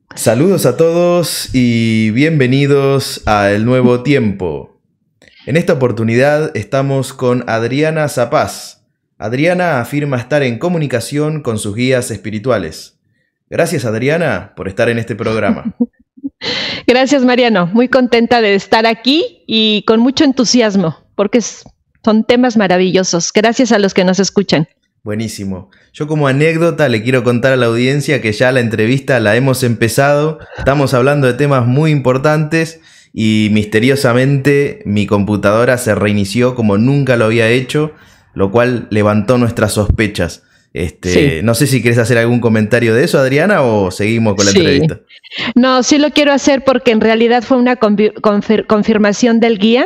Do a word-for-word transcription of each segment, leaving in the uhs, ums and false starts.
Saludos a todos y bienvenidos a El Nuevo Tiempo. En esta oportunidad estamos con Adriana Zapaz. Adriana afirma estar en comunicación con sus guías espirituales. Gracias, Adriana, por estar en este programa. Gracias, Mariano. Muy contenta de estar aquí y con mucho entusiasmo, porque es, son temas maravillosos. Gracias a los que nos escuchan. Buenísimo. Yo como anécdota le quiero contar a la audiencia que ya la entrevista la hemos empezado. Estamos hablando de temas muy importantes y misteriosamente mi computadora se reinició como nunca lo había hecho, lo cual levantó nuestras sospechas. Este, sí. No sé si quieres hacer algún comentario de eso, Adriana, o seguimos con la sí. entrevista. No, sí lo quiero hacer porque en realidad fue una confir- confirmación del guía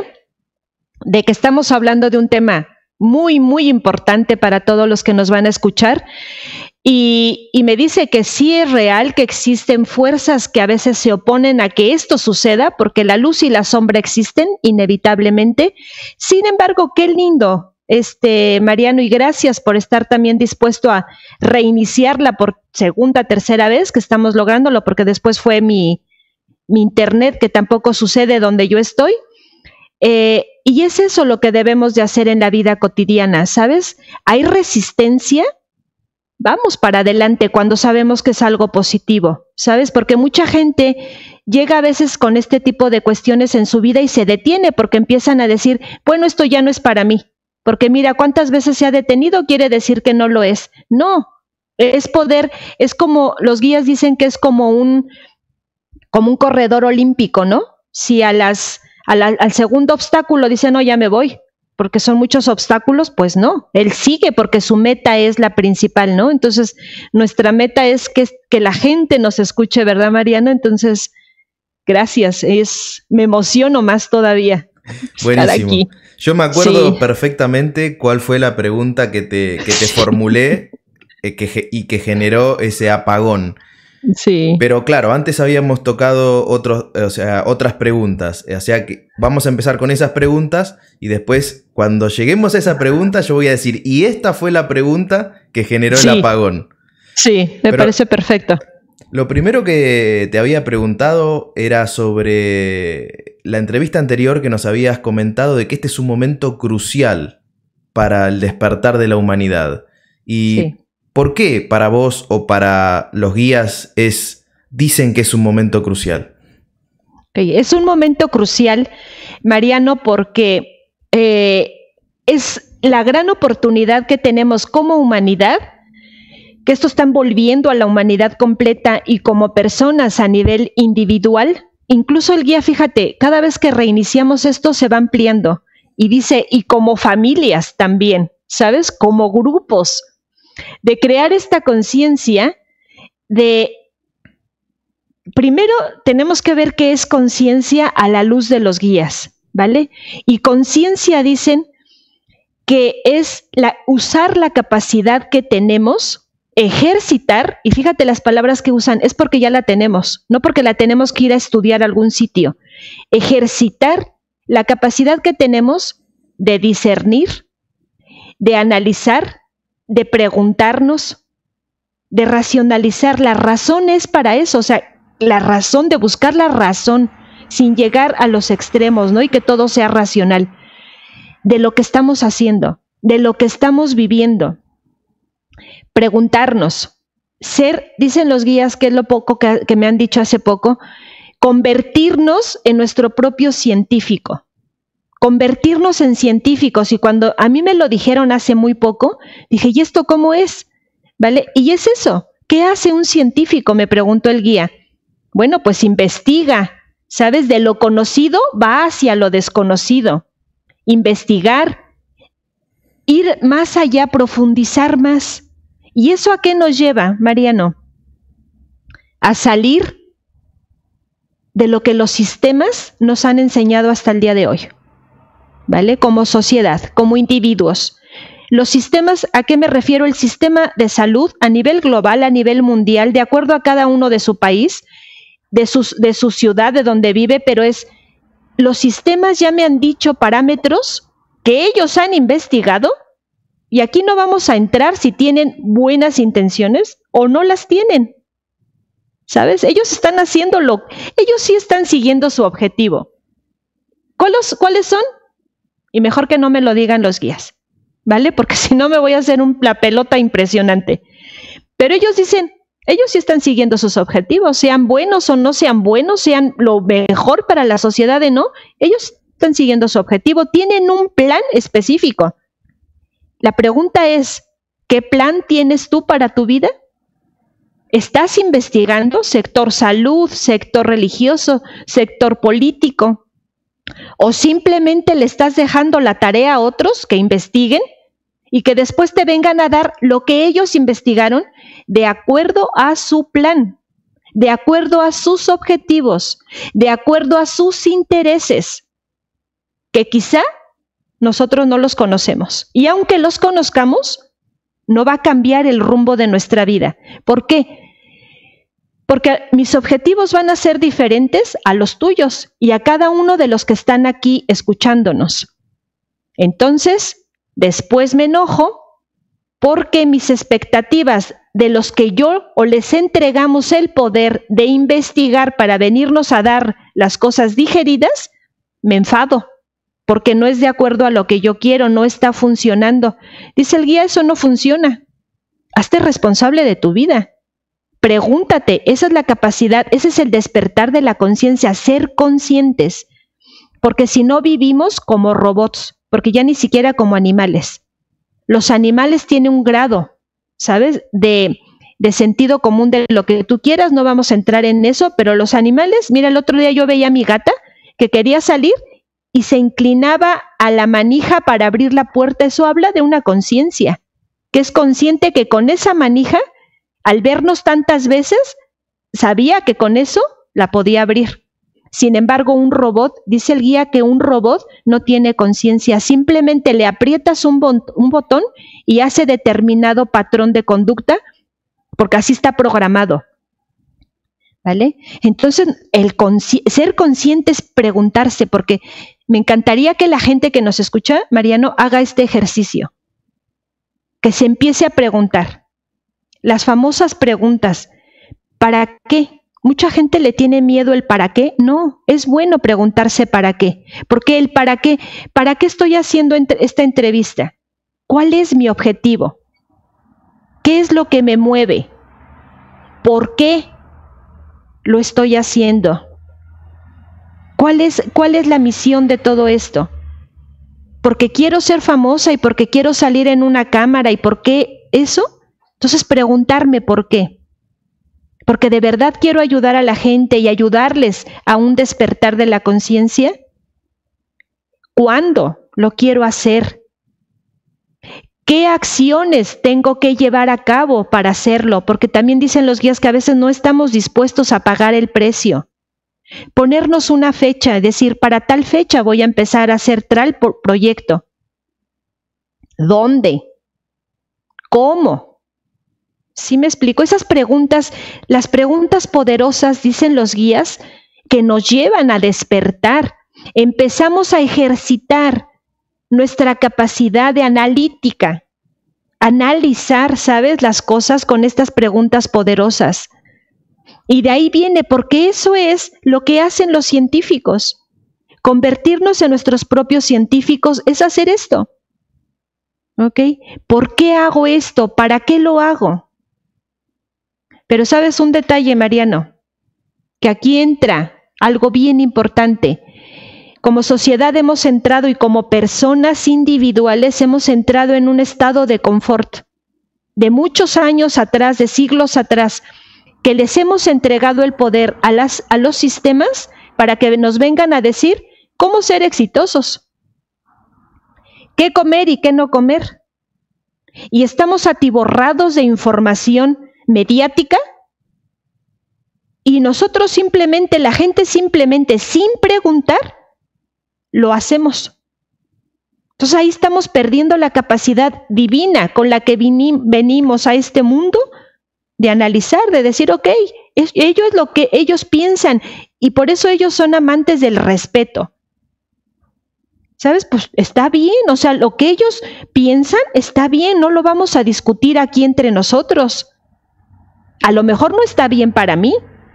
de que estamos hablando de un tema muy, muy importante para todos los que nos van a escuchar. Y, y me dice que sí es real, que existen fuerzas que a veces se oponen a que esto suceda, porque la luz y la sombra existen inevitablemente. Sin embargo, qué lindo, este, Mariano, y gracias por estar también dispuesto a reiniciarla por segunda, tercera vez que estamos lográndolo, porque después fue mi, mi internet, que tampoco sucede donde yo estoy. Eh, y es eso lo que debemos de hacer en la vida cotidiana, ¿sabes? Hay resistencia, vamos para adelante cuando sabemos que es algo positivo, ¿sabes? Porque mucha gente llega a veces con este tipo de cuestiones en su vida y se detiene porque empiezan a decir, bueno, esto ya no es para mí, porque mira, cuántas veces se ha detenido, quiere decir que no lo es. No, es poder, es como, los guías dicen que es como un, como un corredor olímpico, ¿no? Si a las... Al, al segundo obstáculo dice, no, ya me voy, porque son muchos obstáculos, pues no, él sigue porque su meta es la principal, ¿no? Entonces, nuestra meta es que, que la gente nos escuche, ¿verdad, Mariano? Entonces, gracias, es, me emociono más todavía estar aquí. Yo me acuerdo sí. perfectamente cuál fue la pregunta que te, que te formulé eh, que, y que generó ese apagón. Sí. Pero claro, antes habíamos tocado otros, o sea, otras preguntas. O sea que vamos a empezar con esas preguntas y después, cuando lleguemos a esa pregunta, yo voy a decir, y esta fue la pregunta que generó sí. el apagón. Sí, me Pero parece perfecto. Lo primero que te había preguntado era sobre la entrevista anterior que nos habías comentado de que este es un momento crucial para el despertar de la humanidad. Y sí. ¿Por qué para vos o para los guías es, dicen que es un momento crucial? Okay, es un momento crucial, Mariano, porque eh, es la gran oportunidad que tenemos como humanidad, que esto está envolviendo a la humanidad completa y como personas a nivel individual. Incluso el guía, fíjate, cada vez que reiniciamos esto se va ampliando y dice, y como familias también, ¿sabes? Como grupos. De crear esta conciencia de, primero tenemos que ver qué es conciencia a la luz de los guías, ¿vale? Y conciencia dicen que es la, usar la capacidad que tenemos, ejercitar, y fíjate las palabras que usan, es porque ya la tenemos, no porque la tenemos que ir a estudiar a algún sitio, ejercitar la capacidad que tenemos de discernir, de analizar, de preguntarnos, de racionalizar. La razón es para eso, o sea, la razón, de buscar la razón sin llegar a los extremos, ¿no? Y que todo sea racional, de lo que estamos haciendo, de lo que estamos viviendo. Preguntarnos, ser, dicen los guías, que es lo poco que, que me han dicho hace poco, convertirnos en nuestro propio científico. Convertirnos en científicos, y cuando a mí me lo dijeron hace muy poco, dije, ¿y esto cómo es? ¿Vale? Y es eso, ¿qué hace un científico?, me preguntó el guía. Bueno, pues investiga, ¿sabes? De lo conocido va hacia lo desconocido. Investigar, ir más allá, profundizar más. ¿Y eso a qué nos lleva, Mariano? A salir de lo que los sistemas nos han enseñado hasta el día de hoy. ¿Vale? Como sociedad, como individuos. Los sistemas, ¿a qué me refiero? El sistema de salud a nivel global, a nivel mundial, de acuerdo a cada uno de su país, de, sus, de su ciudad, de donde vive, pero es, los sistemas ya me han dicho parámetros que ellos han investigado, y aquí no vamos a entrar si tienen buenas intenciones o no las tienen. ¿sabes? Ellos están haciéndolo, ellos sí están siguiendo su objetivo. ¿Cuáles, ¿Cuáles son? Y mejor que no me lo digan los guías, ¿vale? Porque si no me voy a hacer un, la pelota impresionante. Pero ellos dicen, ellos sí están siguiendo sus objetivos, sean buenos o no sean buenos, sean lo mejor para la sociedad o no, ellos están siguiendo su objetivo, tienen un plan específico. La pregunta es, ¿qué plan tienes tú para tu vida? ¿Estás investigando sector salud, sector religioso, sector político? ¿O simplemente le estás dejando la tarea a otros que investiguen y que después te vengan a dar lo que ellos investigaron de acuerdo a su plan, de acuerdo a sus objetivos, de acuerdo a sus intereses, que quizá nosotros no los conocemos? Y aunque los conozcamos, no va a cambiar el rumbo de nuestra vida. ¿Por qué? Porque mis objetivos van a ser diferentes a los tuyos y a cada uno de los que están aquí escuchándonos. Entonces, después me enojo porque mis expectativas de los que yo o les entregamos el poder de investigar para venirnos a dar las cosas digeridas, me enfado porque no es de acuerdo a lo que yo quiero, no está funcionando. Dice el guía, eso no funciona. Hazte responsable de tu vida. Pregúntate, esa es la capacidad, ese es el despertar de la conciencia, ser conscientes, porque si no vivimos como robots, porque ya ni siquiera como animales. Los animales tienen un grado, ¿sabes?, de, de sentido común de lo que tú quieras, no vamos a entrar en eso, pero los animales, mira, el otro día yo veía a mi gata que quería salir y se inclinaba a la manija para abrir la puerta. Eso habla de una conciencia, que es consciente que con esa manija, al vernos tantas veces, sabía que con eso la podía abrir. Sin embargo, un robot, dice el guía que un robot no tiene conciencia, simplemente le aprietas un, bot un botón y hace determinado patrón de conducta, porque así está programado. ¿Vale? Entonces, el consci ser consciente es preguntarse, porque me encantaría que la gente que nos escucha, Mariano, haga este ejercicio, que se empiece a preguntar. Las famosas preguntas, ¿para qué? Mucha gente le tiene miedo el para qué. No, es bueno preguntarse para qué. ¿Por qué el para qué? ¿Para qué estoy haciendo esta entrevista? ¿Cuál es mi objetivo? ¿Qué es lo que me mueve? ¿Por qué lo estoy haciendo? ¿Cuál es, cuál es la misión de todo esto? ¿Porque quiero ser famosa y porque quiero salir en una cámara y por qué eso? Entonces preguntarme por qué. Porque de verdad quiero ayudar a la gente y ayudarles a un despertar de la conciencia. ¿Cuándo lo quiero hacer? ¿Qué acciones tengo que llevar a cabo para hacerlo? Porque también dicen los guías que a veces no estamos dispuestos a pagar el precio. Ponernos una fecha, decir, para tal fecha voy a empezar a hacer tal proyecto. ¿Dónde? ¿Cómo? ¿Sí me explico? Esas preguntas, las preguntas poderosas, dicen los guías, que nos llevan a despertar. Empezamos a ejercitar nuestra capacidad de analítica, analizar, ¿sabes?, las cosas con estas preguntas poderosas. Y de ahí viene, porque eso es lo que hacen los científicos. Convertirnos en nuestros propios científicos es hacer esto. ¿Ok? ¿Por qué hago esto? ¿Para qué lo hago? Pero ¿sabes un detalle, Mariano? Que aquí entra algo bien importante. Como sociedad hemos entrado y como personas individuales hemos entrado en un estado de confort. De muchos años atrás, de siglos atrás, que les hemos entregado el poder a, las, a los sistemas para que nos vengan a decir cómo ser exitosos. ¿Qué comer y qué no comer? Y estamos atiborrados de información mediática y nosotros simplemente, la gente simplemente sin preguntar, lo hacemos. Entonces ahí estamos perdiendo la capacidad divina con la que venimos a este mundo de analizar, de decir, ok, es, ello es lo que ellos piensan y por eso ellos son amantes del respeto. ¿Sabes? Pues está bien, o sea, lo que ellos piensan está bien, no lo vamos a discutir aquí entre nosotros. A lo mejor no está bien para mí,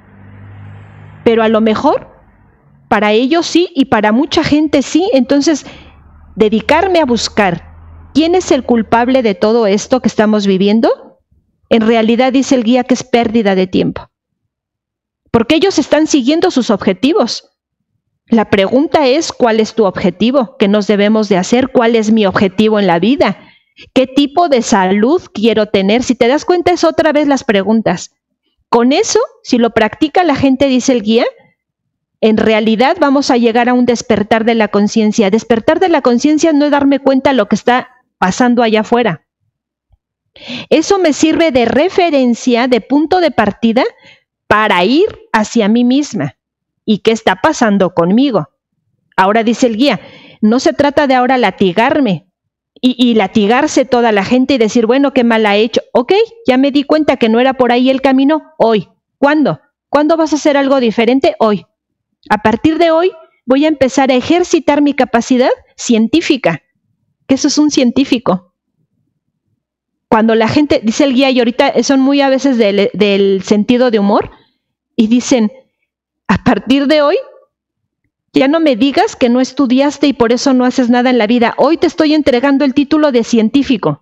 pero a lo mejor para ellos sí y para mucha gente sí. Entonces, dedicarme a buscar quién es el culpable de todo esto que estamos viviendo, en realidad dice el guía que es pérdida de tiempo. Porque ellos están siguiendo sus objetivos. La pregunta es, ¿cuál es tu objetivo? ¿Qué nos debemos de hacer? ¿Cuál es mi objetivo en la vida? ¿Qué tipo de salud quiero tener? Si te das cuenta, es otra vez las preguntas. Con eso, si lo practica la gente, dice el guía, en realidad vamos a llegar a un despertar de la conciencia. Despertar de la conciencia no es darme cuenta de lo que está pasando allá afuera. Eso me sirve de referencia, de punto de partida, para ir hacia mí misma. ¿Y qué está pasando conmigo? Ahora dice el guía, no se trata de ahora latigarme y, y latigarse toda la gente y decir, bueno, qué mal ha hecho. Ok, ya me di cuenta que no era por ahí el camino. Hoy. ¿Cuándo? ¿Cuándo vas a hacer algo diferente? Hoy. A partir de hoy voy a empezar a ejercitar mi capacidad científica, que eso es un científico. Cuando la gente, dice el guía, y ahorita son muy a veces del, del sentido de humor, y dicen, a partir de hoy, ya no me digas que no estudiaste y por eso no haces nada en la vida. Hoy te estoy entregando el título de científico.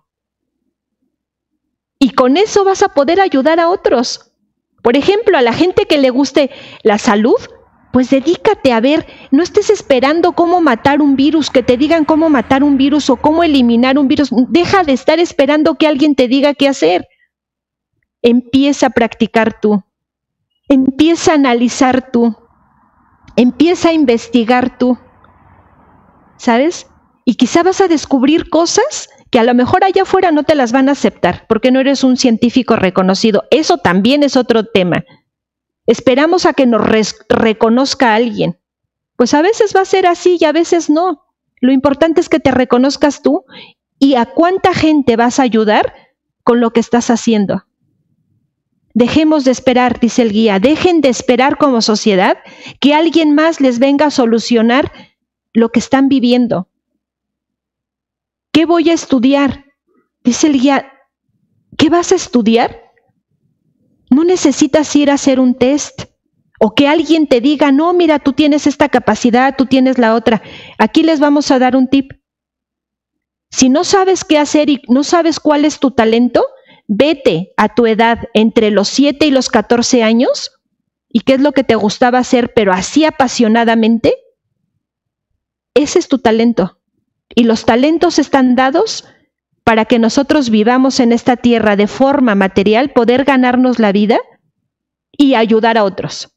Y con eso vas a poder ayudar a otros. Por ejemplo, a la gente que le guste la salud, pues dedícate a ver, no estés esperando cómo matar un virus, que te digan cómo matar un virus o cómo eliminar un virus. Deja de estar esperando que alguien te diga qué hacer. Empieza a practicar tú. Empieza a analizar tú. Empieza a investigar tú. ¿Sabes? Y quizá vas a descubrir cosas que a lo mejor allá afuera no te las van a aceptar, porque no eres un científico reconocido. Eso también es otro tema. Esperamos a que nos reconozca alguien. Pues a veces va a ser así y a veces no. Lo importante es que te reconozcas tú y a cuánta gente vas a ayudar con lo que estás haciendo. Dejemos de esperar, dice el guía, dejen de esperar como sociedad que alguien más les venga a solucionar lo que están viviendo. ¿Qué voy a estudiar? Dice el guía, ¿qué vas a estudiar? No necesitas ir a hacer un test o que alguien te diga, no, mira, tú tienes esta capacidad, tú tienes la otra. Aquí les vamos a dar un tip. Si no sabes qué hacer y no sabes cuál es tu talento, vete a tu edad entre los siete y los catorce años y qué es lo que te gustaba hacer, pero así apasionadamente. Ese es tu talento. Y los talentos están dados para que nosotros vivamos en esta tierra de forma material, poder ganarnos la vida y ayudar a otros.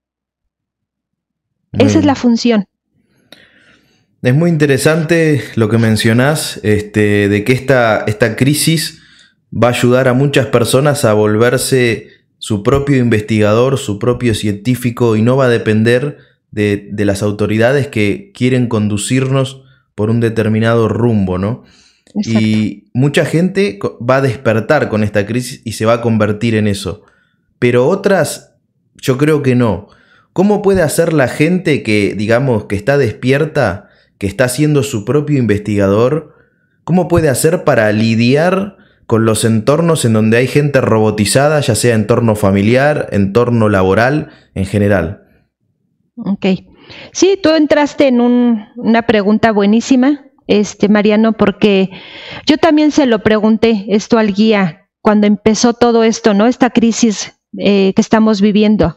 Muy Esa bien. Es la función. Es muy interesante lo que mencionás, este, de que esta, esta crisis va a ayudar a muchas personas a volverse su propio investigador, su propio científico, y no va a depender de, de las autoridades que quieren conducirnos por un determinado rumbo, ¿no? Exacto. Y mucha gente va a despertar con esta crisis y se va a convertir en eso. Pero otras, yo creo que no. ¿Cómo puede hacer la gente que, digamos, que está despierta, que está siendo su propio investigador? ¿Cómo puede hacer para lidiar con los entornos en donde hay gente robotizada, ya sea entorno familiar, entorno laboral, en general? Ok. Sí, tú entraste en un, una pregunta buenísima, este, Mariano, porque yo también se lo pregunté esto al guía cuando empezó todo esto, ¿no? Esta crisis eh, que estamos viviendo.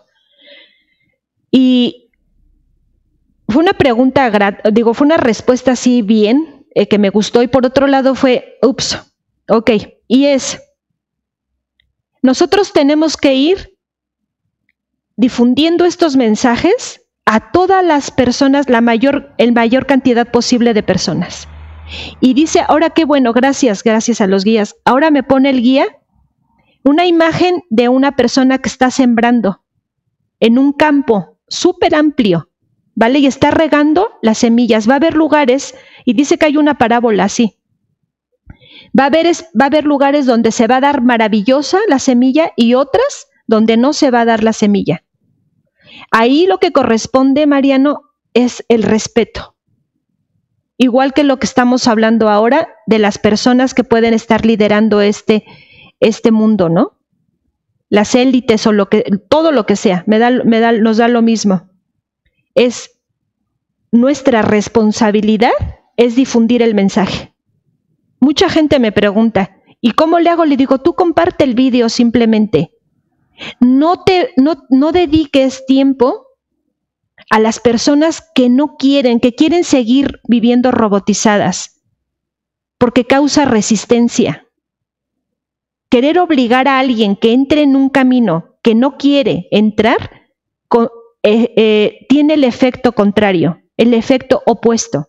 Y fue una pregunta, digo, fue una respuesta así bien, eh, que me gustó, y por otro lado fue, ups, ok, y es, nosotros tenemos que ir difundiendo estos mensajes a todas las personas, la mayor, el mayor cantidad posible de personas. Y dice, ahora qué bueno, gracias, gracias a los guías. Ahora me pone el guía una imagen de una persona que está sembrando en un campo súper amplio, ¿vale? Y está regando las semillas. Va a haber lugares, y dice que hay una parábola así. Va a haber, va a haber lugares donde se va a dar maravillosa la semilla y otras donde no se va a dar la semilla. Ahí lo que corresponde, Mariano, es el respeto. Igual que lo que estamos hablando ahora de las personas que pueden estar liderando este, este mundo, ¿no? las élites o lo que, todo lo que sea, me da, me da, nos da lo mismo. Es nuestra responsabilidad es difundir el mensaje. Mucha gente me pregunta, ¿y cómo le hago? Le digo, tú comparte el vídeo simplemente. No, te, no, no dediques tiempo a las personas que no quieren, que quieren seguir viviendo robotizadas, porque causa resistencia. Querer obligar a alguien que entre en un camino que no quiere entrar, con, eh, eh, tiene el efecto contrario, el efecto opuesto.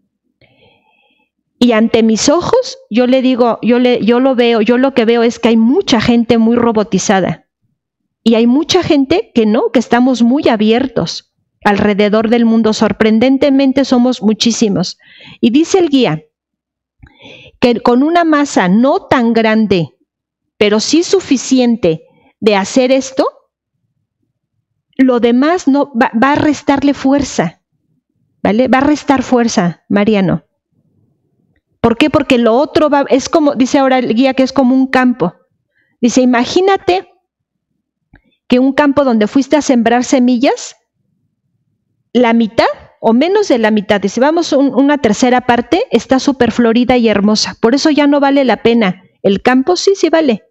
Y ante mis ojos, yo le digo, yo, le, yo lo veo, yo lo que veo es que hay mucha gente muy robotizada. Y hay mucha gente que no, que estamos muy abiertos alrededor del mundo. Sorprendentemente somos muchísimos. Y dice el guía que con una masa no tan grande, pero sí suficiente de hacer esto, lo demás no va, va a restarle fuerza, ¿vale? Va a restar fuerza, Mariano. ¿Por qué? Porque lo otro va, es como, dice ahora el guía, que es como un campo. Dice, imagínate que un campo donde fuiste a sembrar semillas, la mitad o menos de la mitad, dice, vamos, un, una tercera parte está súper florida y hermosa. Por eso ya no vale la pena. El campo sí, sí vale.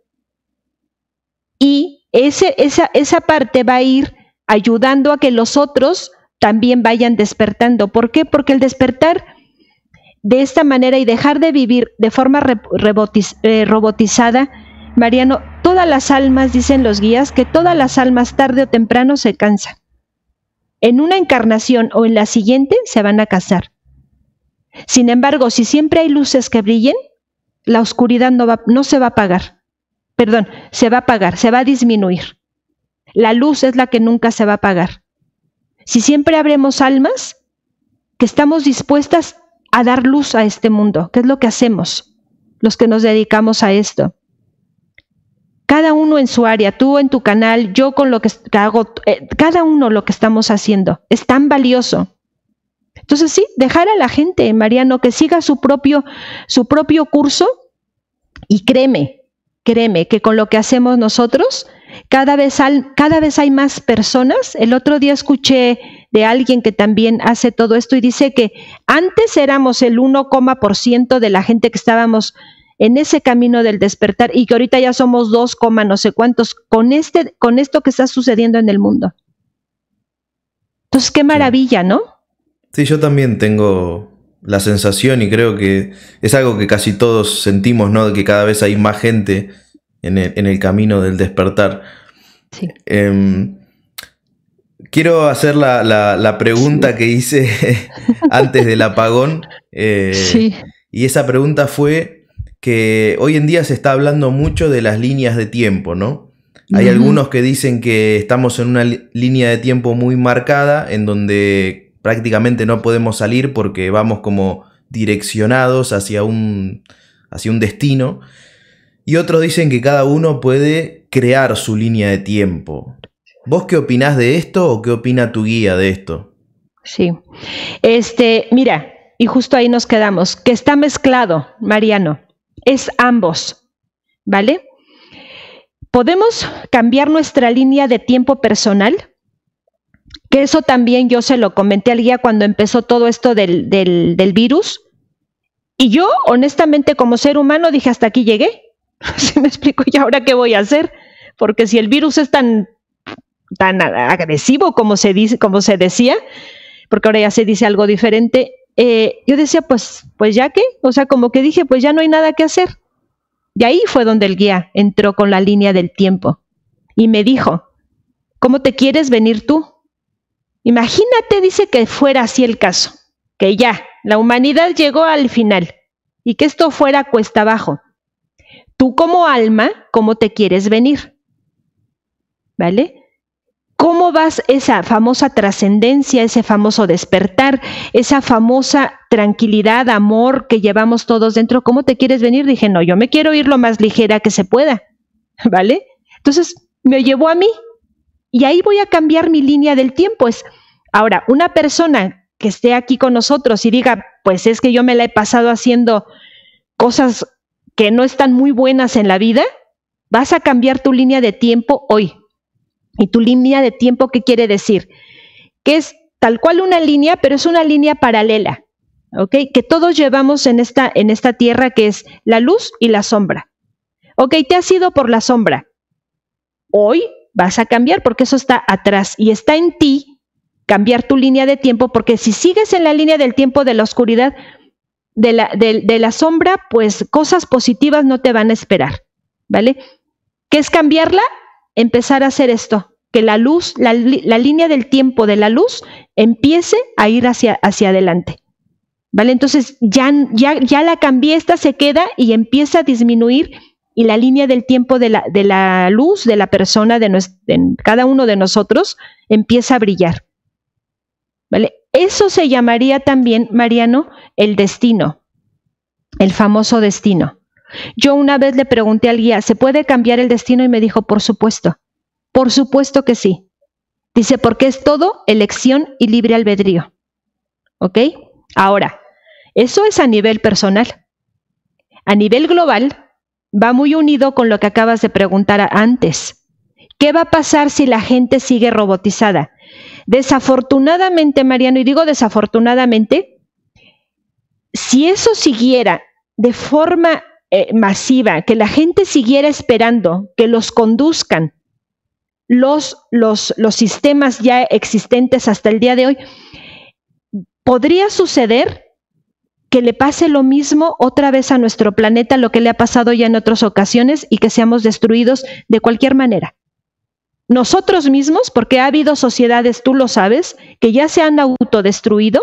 Y ese, esa, esa parte va a ir ayudando a que los otros también vayan despertando. ¿Por qué? Porque el despertar de esta manera y dejar de vivir de forma re, rebotiz, eh, robotizada, Mariano, todas las almas, dicen los guías, que todas las almas tarde o temprano se cansan. En una encarnación o en la siguiente se van a casar. Sin embargo, si siempre hay luces que brillen, la oscuridad no, va, no se va a apagar. Perdón, se va a apagar, se va a disminuir. La luz es la que nunca se va a apagar. Si siempre habremos almas que estamos dispuestas a dar luz a este mundo, ¿qué es lo que hacemos los que nos dedicamos a esto? Cada uno en su área, tú en tu canal, yo con lo que hago, eh, cada uno lo que estamos haciendo, es tan valioso. Entonces sí, dejar a la gente, Mariano, que siga su propio, su propio curso y créeme, créeme que con lo que hacemos nosotros, cada vez, al, cada vez hay más personas. El otro día escuché de alguien que también hace todo esto y dice que antes éramos el uno por ciento de la gente que estábamos en ese camino del despertar y que ahorita ya somos dos, no sé cuántos, con, este, con esto que está sucediendo en el mundo. Entonces, qué maravilla, ¿no? Sí, yo también tengo la sensación y creo que es algo que casi todos sentimos, ¿no? De que cada vez hay más gente en el, en el camino del despertar. Sí. Eh, quiero hacer la, la, la pregunta sí. que hice antes del apagón. Eh, sí. Y esa pregunta fue que hoy en día se está hablando mucho de las líneas de tiempo, ¿no? Hay uh-huh. algunos que dicen que estamos en una li- línea de tiempo muy marcada, en donde prácticamente no podemos salir porque vamos como direccionados hacia un, hacia un destino. Y otros dicen que cada uno puede crear su línea de tiempo. ¿Vos qué opinás de esto o qué opina tu guía de esto? Sí, este, mira, y justo ahí nos quedamos, que está mezclado, Mariano, es ambos, ¿vale? Podemos cambiar nuestra línea de tiempo personal, que eso también yo se lo comenté al guía cuando empezó todo esto del, del, del virus, y yo, honestamente, como ser humano, dije, hasta aquí llegué. ¿Sí me explico? ¿Y ahora qué voy a hacer? Porque si el virus es tan, tan agresivo como se dice, como se decía, porque ahora ya se dice algo diferente, eh, yo decía, pues, pues ya qué, o sea, como que dije, pues ya no hay nada que hacer. Y ahí fue donde el guía entró con la línea del tiempo y me dijo, ¿cómo te quieres venir tú? Imagínate, dice, que fuera así el caso, que ya, la humanidad llegó al final y que esto fuera cuesta abajo. Tú como alma, ¿cómo te quieres venir? ¿Vale? ¿Cómo vas esa famosa trascendencia, ese famoso despertar, esa famosa tranquilidad, amor que llevamos todos dentro? ¿Cómo te quieres venir? Dije, no, yo me quiero ir lo más ligera que se pueda, ¿vale? Entonces me llevó a mí y ahí voy a cambiar mi línea del tiempo. Es, ahora, una persona que esté aquí con nosotros y diga, pues es que yo me la he pasado haciendo cosas que no están muy buenas en la vida, Vas a cambiar tu línea de tiempo hoy. ¿Y tu línea de tiempo qué quiere decir? Que es tal cual una línea, pero es una línea paralela, ¿ok? Que todos llevamos en esta, en esta tierra, que es la luz y la sombra. Ok, te has ido por la sombra. Hoy vas a cambiar porque eso está atrás y está en ti cambiar tu línea de tiempo, porque si sigues en la línea del tiempo de la oscuridad, de la, de, de la sombra, pues cosas positivas no te van a esperar, ¿vale? ¿Qué es cambiarla? Empezar a hacer esto, que la luz, la, la línea del tiempo de la luz empiece a ir hacia, hacia adelante, ¿vale? Entonces ya, ya, ya la cambié, esta se queda y empieza a disminuir y la línea del tiempo de la, de la luz de la persona, de, nuestro, de cada uno de nosotros, empieza a brillar, ¿vale? Eso se llamaría también, Mariano, el destino, el famoso destino. Yo una vez le pregunté al guía, ¿se puede cambiar el destino? Y me dijo, por supuesto, por supuesto que sí. Dice, porque es todo elección y libre albedrío. ¿Ok? Ahora, eso es a nivel personal. A nivel global, va muy unido con lo que acabas de preguntar antes. ¿Qué va a pasar si la gente sigue robotizada? Desafortunadamente, Mariano, y digo desafortunadamente, si eso siguiera de forma eh, masiva, que la gente siguiera esperando que los conduzcan los, los, los sistemas ya existentes hasta el día de hoy, podría suceder que le pase lo mismo otra vez a nuestro planeta, lo que le ha pasado ya en otras ocasiones, y que seamos destruidos de cualquier manera. Nosotros mismos, porque ha habido sociedades, tú lo sabes, que ya se han autodestruido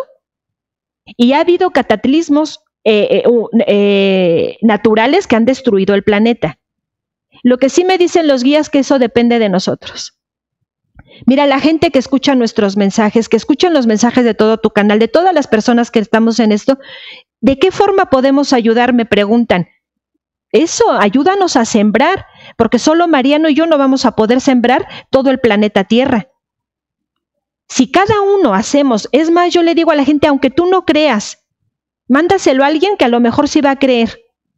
y ha habido cataclismos eh, eh, eh, naturales que han destruido el planeta. Lo que sí me dicen los guías que eso depende de nosotros. Mira, la gente que escucha nuestros mensajes, que escuchan los mensajes de todo tu canal, de todas las personas que estamos en esto, ¿de qué forma podemos ayudar? Me preguntan. Eso, ayúdanos a sembrar, porque solo Mariano y yo no vamos a poder sembrar todo el planeta Tierra. Si cada uno hacemos, es más, yo le digo a la gente, aunque tú no creas, mándaselo a alguien que a lo mejor sí va a creer.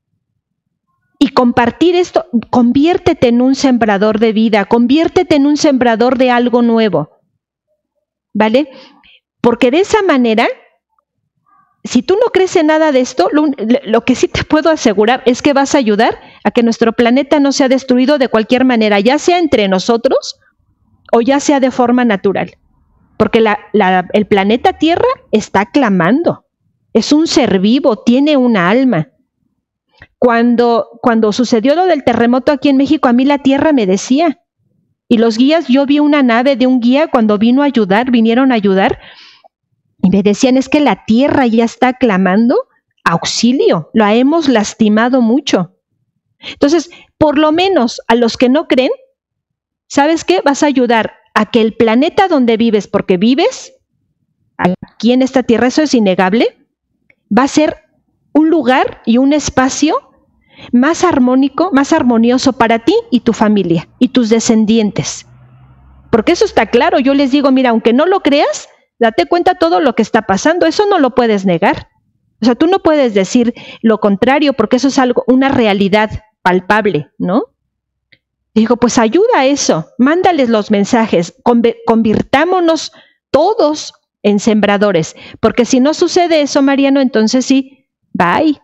Y compartir esto, conviértete en un sembrador de vida, conviértete en un sembrador de algo nuevo, ¿vale? Porque de esa manera, si tú no crees en nada de esto, lo, lo que sí te puedo asegurar es que vas a ayudar a que nuestro planeta no sea destruido de cualquier manera, ya sea entre nosotros o ya sea de forma natural. Porque la, la, el planeta Tierra está clamando, es un ser vivo, tiene una alma. Cuando, cuando sucedió lo del terremoto aquí en México, a mí la Tierra me decía, y los guías, yo vi una nave de un guía cuando vino a ayudar, vinieron a ayudar, y me decían, es que la Tierra ya está clamando auxilio, la hemos lastimado mucho. Entonces, por lo menos a los que no creen, ¿sabes qué? Vas a ayudar a que el planeta donde vives, porque vives aquí en esta Tierra, eso es innegable, va a ser un lugar y un espacio más armónico, más armonioso para ti y tu familia y tus descendientes. Porque eso está claro, yo les digo, mira, aunque no lo creas, date cuenta todo lo que está pasando, eso no lo puedes negar. O sea, tú no puedes decir lo contrario porque eso es algo, una realidad palpable, ¿no? Digo, pues ayuda a eso, mándales los mensajes, convirtámonos todos en sembradores, porque si no sucede eso, Mariano, entonces sí, bye.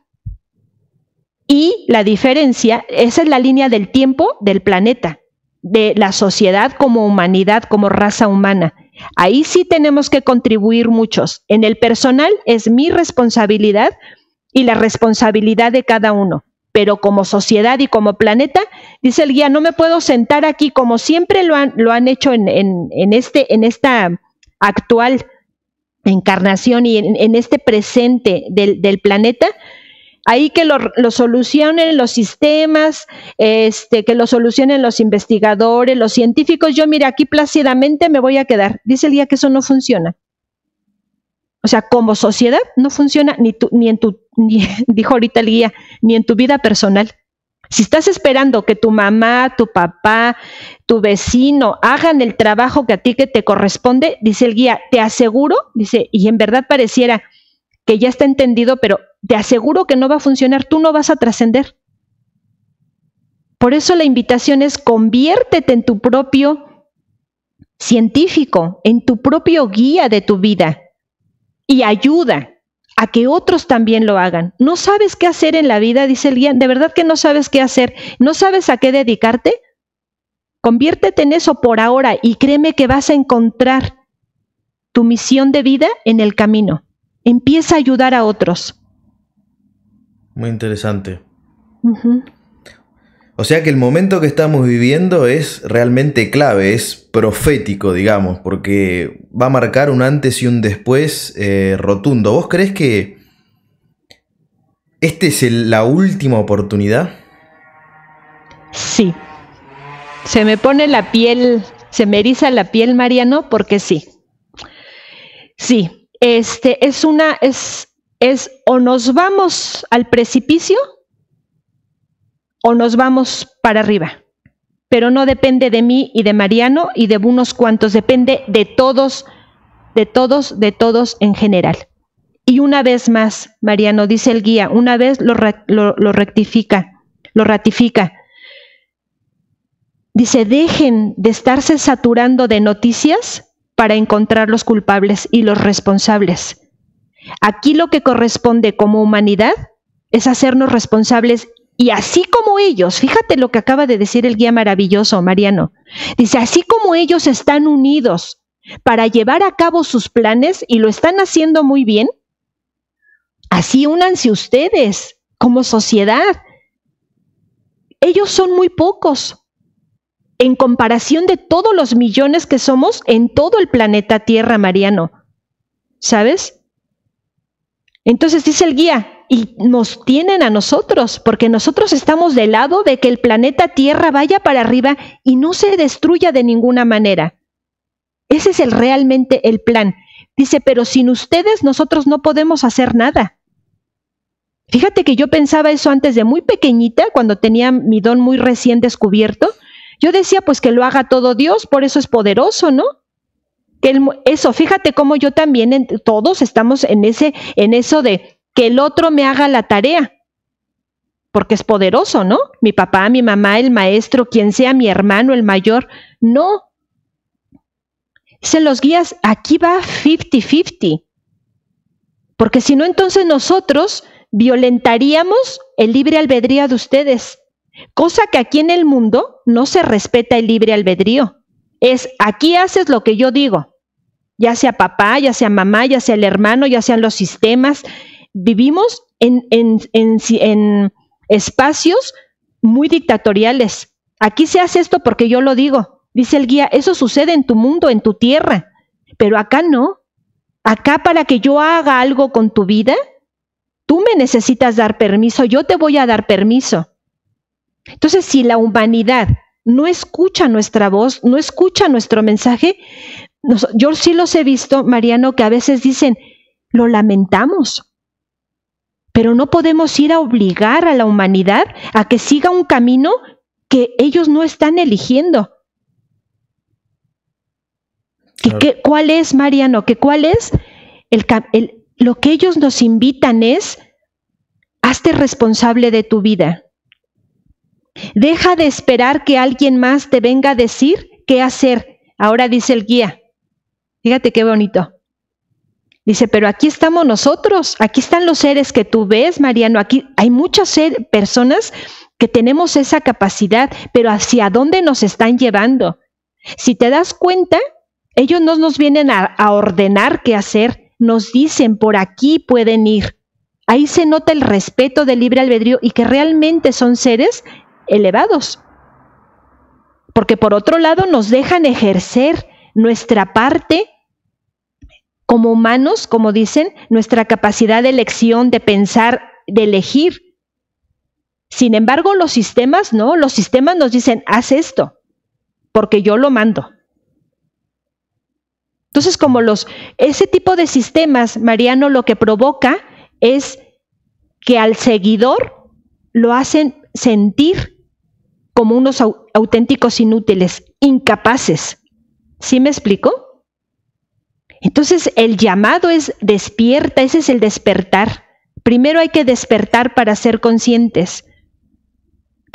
Y la diferencia, esa es la línea del tiempo del planeta, de la sociedad como humanidad, como raza humana. Ahí sí tenemos que contribuir muchos. En el personal es mi responsabilidad y la responsabilidad de cada uno. Pero como sociedad y como planeta, dice el guía, no me puedo sentar aquí como siempre lo han, lo han hecho en, en, en, este, en esta actual encarnación y en, en este presente del, del planeta. Ahí que lo, lo solucionen los sistemas, este, que lo solucionen los investigadores, los científicos. Yo, mira, aquí plácidamente me voy a quedar. Dice el guía que eso no funciona. O sea, como sociedad no funciona ni, tu, ni en tu, ni, dijo ahorita el guía, ni en tu vida personal. Si estás esperando que tu mamá, tu papá, tu vecino hagan el trabajo que a ti que te corresponde, dice el guía, te aseguro, dice, y en verdad pareciera que ya está entendido, pero te aseguro que no va a funcionar, tú no vas a trascender. Por eso la invitación es conviértete en tu propio científico, en tu propio guía de tu vida y ayuda a que otros también lo hagan. ¿No sabes qué hacer en la vida? Dice el guía. ¿De verdad que no sabes qué hacer? ¿No sabes a qué dedicarte? Conviértete en eso por ahora y créeme que vas a encontrar tu misión de vida en el camino. Empieza a ayudar a otros. Muy interesante. Uh-huh. O sea que el momento que estamos viviendo es realmente clave, es profético, digamos, porque va a marcar un antes y un después eh, rotundo. ¿Vos crees que esta es el, la última oportunidad? Sí. Se me pone la piel, se me eriza la piel, Mariano, porque sí. Sí, este es una, es, es o nos vamos al precipicio o nos vamos para arriba. Pero no depende de mí y de Mariano y de unos cuantos, depende de todos, de todos, de todos en general. Y una vez más, Mariano, dice el guía, una vez lo, lo, lo rectifica, lo ratifica. Dice, dejen de estarse saturando de noticias para encontrar los culpables y los responsables. Aquí lo que corresponde como humanidad es hacernos responsables. Y así como ellos, fíjate lo que acaba de decir el guía maravilloso, Mariano. Dice, así como ellos están unidos para llevar a cabo sus planes y lo están haciendo muy bien, así únanse ustedes como sociedad. Ellos son muy pocos en comparación de todos los millones que somos en todo el planeta Tierra, Mariano. ¿Sabes? Entonces dice el guía, y nos tienen a nosotros, porque nosotros estamos del lado de que el planeta Tierra vaya para arriba y no se destruya de ninguna manera. Ese es el, realmente el plan. Dice, pero sin ustedes nosotros no podemos hacer nada. Fíjate que yo pensaba eso antes de muy pequeñita, cuando tenía mi don muy recién descubierto. Yo decía, pues que lo haga todo Dios, por eso es poderoso, ¿no? Que el, eso, fíjate cómo yo también, en, todos estamos en, ese, en eso de que el otro me haga la tarea, porque es poderoso, ¿no? Mi papá, mi mamá, el maestro, quien sea, mi hermano, el mayor, no. Dicen los guías, aquí va cincuenta cincuenta, porque si no, entonces nosotros violentaríamos el libre albedrío de ustedes, cosa que aquí en el mundo no se respeta el libre albedrío. Es, aquí haces lo que yo digo, ya sea papá, ya sea mamá, ya sea el hermano, ya sean los sistemas. Vivimos en, en, en, en espacios muy dictatoriales. Aquí se hace esto porque yo lo digo. Dice el guía, eso sucede en tu mundo, en tu tierra, pero acá no. Acá para que yo haga algo con tu vida, tú me necesitas dar permiso, yo te voy a dar permiso. Entonces, si la humanidad no escucha nuestra voz, no escucha nuestro mensaje, nos, yo sí los he visto, Mariano, que a veces dicen, lo lamentamos. Pero no podemos ir a obligar a la humanidad a que siga un camino que ellos no están eligiendo. Claro. ¿Qué, ¿Cuál es, Mariano? ¿Qué, ¿Cuál es? El, el, lo que ellos nos invitan es, hazte responsable de tu vida. Deja de esperar que alguien más te venga a decir qué hacer. Ahora dice el guía. Fíjate qué bonito. Dice, pero aquí estamos nosotros, aquí están los seres que tú ves, Mariano, aquí hay muchas ser, personas que tenemos esa capacidad, pero ¿hacia dónde nos están llevando? Si te das cuenta, ellos no nos vienen a, a ordenar qué hacer, nos dicen, por aquí pueden ir. Ahí se nota el respeto del libre albedrío y que realmente son seres elevados. Porque por otro lado nos dejan ejercer nuestra parte como humanos, como dicen, nuestra capacidad de elección, de pensar, de elegir. Sin embargo, los sistemas no, los sistemas nos dicen, haz esto, porque yo lo mando. Entonces, como los, ese tipo de sistemas, Mariano, lo que provoca es que al seguidor lo hacen sentir como unos au- auténticos inútiles, incapaces. ¿Sí me explico? Entonces, el llamado es despierta, ese es el despertar. Primero hay que despertar para ser conscientes.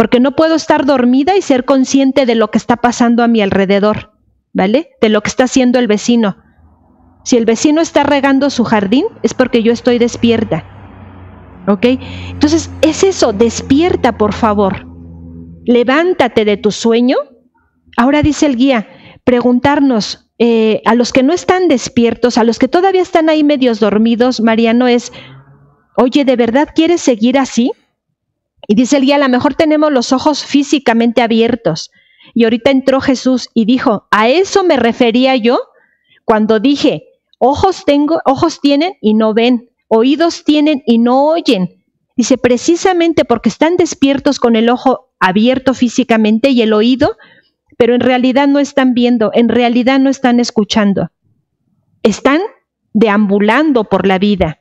porque no puedo estar dormida y ser consciente de lo que está pasando a mi alrededor, ¿vale? De lo que está haciendo el vecino. Si el vecino está regando su jardín, es porque yo estoy despierta, ¿ok? Entonces, es eso, despierta, por favor. Levántate de tu sueño. Ahora dice el guía, preguntarnos eh, a los que no están despiertos, a los que todavía están ahí medios dormidos, Mariano, es, oye, ¿de verdad quieres seguir así? Y dice el guía, a lo mejor tenemos los ojos físicamente abiertos. Y ahorita entró Jesús y dijo, a eso me refería yo cuando dije, ojos tengo, ojos tienen y no ven, oídos tienen y no oyen. Dice, precisamente porque están despiertos con el ojo abierto físicamente y el oído, pero en realidad no están viendo, en realidad no están escuchando. Están deambulando por la vida.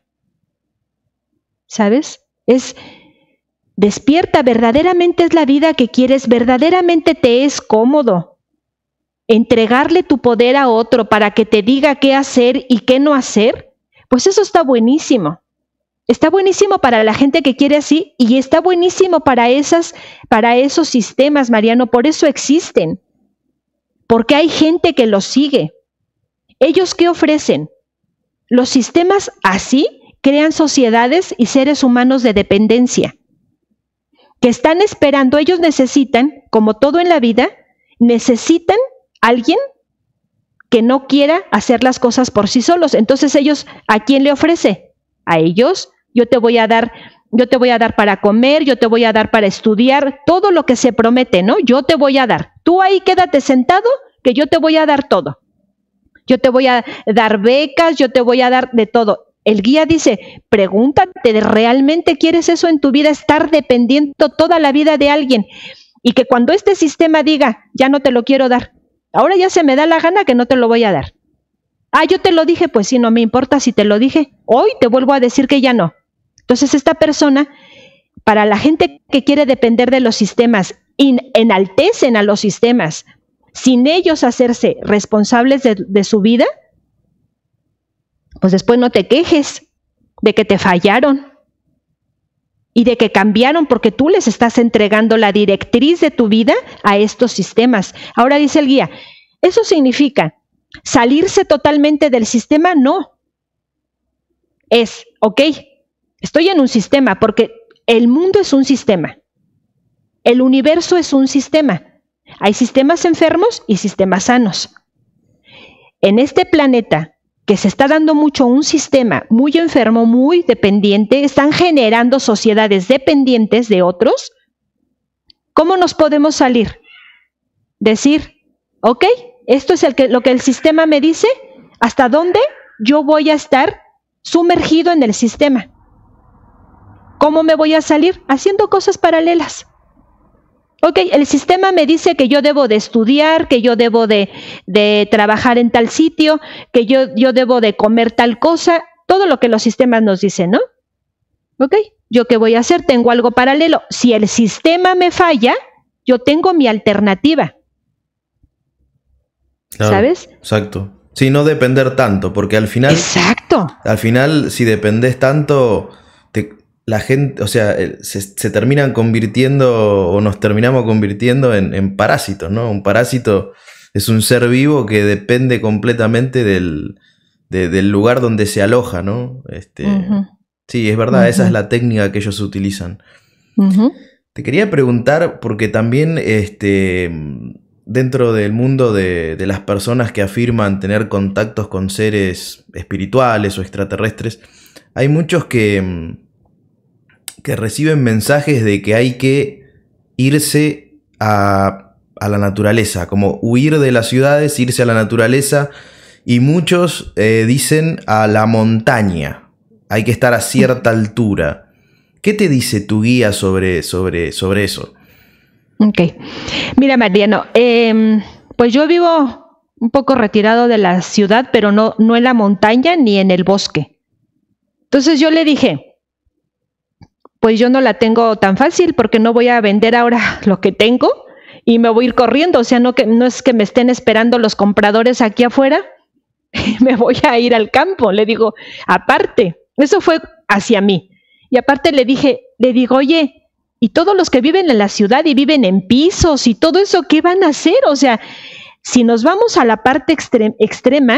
¿Sabes? Es despierta, verdaderamente es la vida que quieres, verdaderamente te es cómodo entregarle tu poder a otro para que te diga qué hacer y qué no hacer. Pues eso está buenísimo. Está buenísimo para la gente que quiere así y está buenísimo para esas, para esos sistemas, Mariano. Por eso existen. Porque hay gente que los sigue. ¿Ellos qué ofrecen? Los sistemas así crean sociedades y seres humanos de dependencia que están esperando. Ellos necesitan, como todo en la vida, necesitan a alguien que no quiera hacer las cosas por sí solos. Entonces ellos, ¿a quién le ofrece? A ellos. Yo te voy a dar, yo te voy a dar para comer, yo te voy a dar para estudiar, todo lo que se promete, ¿no? Yo te voy a dar. Tú ahí quédate sentado, que yo te voy a dar todo. Yo te voy a dar becas, yo te voy a dar de todo. El guía dice, pregúntate, ¿realmente quieres eso en tu vida? Estar dependiendo toda la vida de alguien. Y que cuando este sistema diga, ya no te lo quiero dar, ahora ya se me da la gana que no te lo voy a dar. Ah, yo te lo dije, pues sí, no me importa si te lo dije. Hoy te vuelvo a decir que ya no. Entonces esta persona, para la gente que quiere depender de los sistemas, in, enaltecen a los sistemas, sin ellos hacerse responsables de, de su vida, pues después no te quejes de que te fallaron y de que cambiaron porque tú les estás entregando la directriz de tu vida a estos sistemas. Ahora dice el guía, ¿eso significa salirse totalmente del sistema? No. Es, ok, estoy en un sistema porque el mundo es un sistema. El universo es un sistema. Hay sistemas enfermos y sistemas sanos. En este planeta que se está dando mucho un sistema muy enfermo, muy dependiente, están generando sociedades dependientes de otros. ¿Cómo nos podemos salir? Decir, ok, esto es el que, lo que el sistema me dice, ¿hasta dónde yo voy a estar sumergido en el sistema? ¿Cómo me voy a salir? Haciendo cosas paralelas. Ok, el sistema me dice que yo debo de estudiar, que yo debo de, de trabajar en tal sitio, que yo, yo debo de comer tal cosa, todo lo que los sistemas nos dicen, ¿no? Ok, ¿yo qué voy a hacer? Tengo algo paralelo. Si el sistema me falla, yo tengo mi alternativa. Claro, ¿sabes? Exacto. Sí, no depender tanto, porque al final... Exacto. Al final, si dependés tanto... Te, la gente, o sea, se, se terminan convirtiendo o nos terminamos convirtiendo en, en parásitos, ¿no? Un parásito es un ser vivo que depende completamente del, de, del lugar donde se aloja, ¿no? Este, uh-huh. Sí, es verdad, uh-huh. Esa es la técnica que ellos utilizan. Uh-huh. Te quería preguntar, porque también este, dentro del mundo de, de las personas que afirman tener contactos con seres espirituales o extraterrestres, hay muchos que... que reciben mensajes de que hay que irse a, a la naturaleza, como huir de las ciudades, irse a la naturaleza, y muchos eh, dicen a la montaña, hay que estar a cierta altura. ¿Qué te dice tu guía sobre, sobre, sobre eso? Ok, mira Mariano, eh, pues yo vivo un poco retirado de la ciudad, pero no, no en la montaña ni en el bosque. Entonces yo le dije, pues yo no la tengo tan fácil porque no voy a vender ahora lo que tengo y me voy a ir corriendo. O sea, no, que, no es que me estén esperando los compradores aquí afuera, me voy a ir al campo. Le digo, aparte, eso fue hacia mí. Y aparte le dije, le digo, oye, Y todos los que viven en la ciudad y viven en pisos y todo eso, ¿qué van a hacer? O sea, si nos vamos a la parte extre- extrema,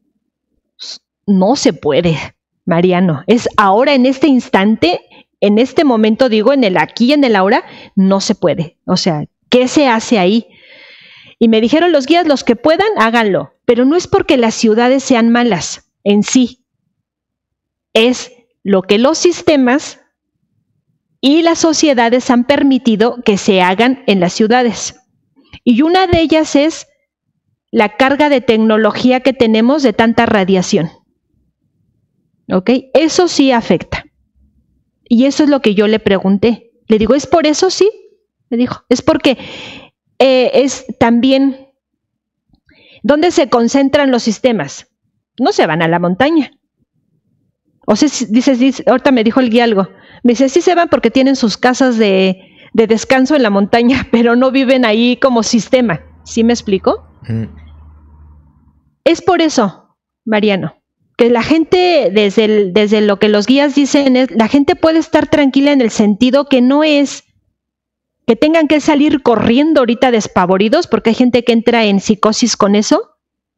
no se puede, Mariano. Es ahora, en este instante, en este momento, digo, en el aquí y en el ahora, no se puede. O sea, ¿qué se hace ahí? Y me dijeron los guías, los que puedan, háganlo. Pero no es porque las ciudades sean malas en sí. Es lo que los sistemas y las sociedades han permitido que se hagan en las ciudades. Y una de ellas es la carga de tecnología que tenemos de tanta radiación. ¿Ok? Eso sí afecta. Y eso es lo que yo le pregunté. Le digo, ¿es por eso? Sí. Me dijo, es porque eh, es también ¿dónde se concentran los sistemas? No se van a la montaña. O sea, dices, dice, ahorita me dijo el guía algo. Me dice, sí se van porque tienen sus casas de, de descanso en la montaña, pero no viven ahí como sistema. ¿Sí me explico? Mm. Es por eso, Mariano, que la gente, desde, el, desde lo que los guías dicen, es, la gente puede estar tranquila en el sentido que no es que tengan que salir corriendo ahorita despavoridos, porque hay gente que entra en psicosis con eso.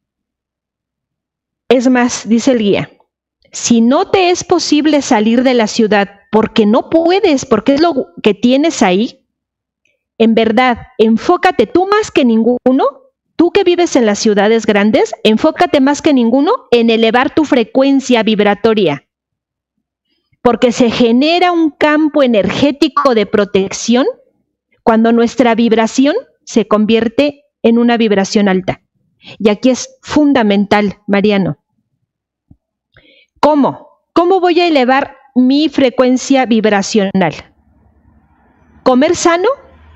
Es más, dice el guía, si no te es posible salir de la ciudad porque no puedes, porque es lo que tienes ahí, en verdad, enfócate tú más que ninguno, tú que vives en las ciudades grandes, enfócate más que ninguno en elevar tu frecuencia vibratoria, porque se genera un campo energético de protección cuando nuestra vibración se convierte en una vibración alta. Y aquí es fundamental, Mariano. ¿Cómo? ¿Cómo voy a elevar mi frecuencia vibracional? ¿Comer sano?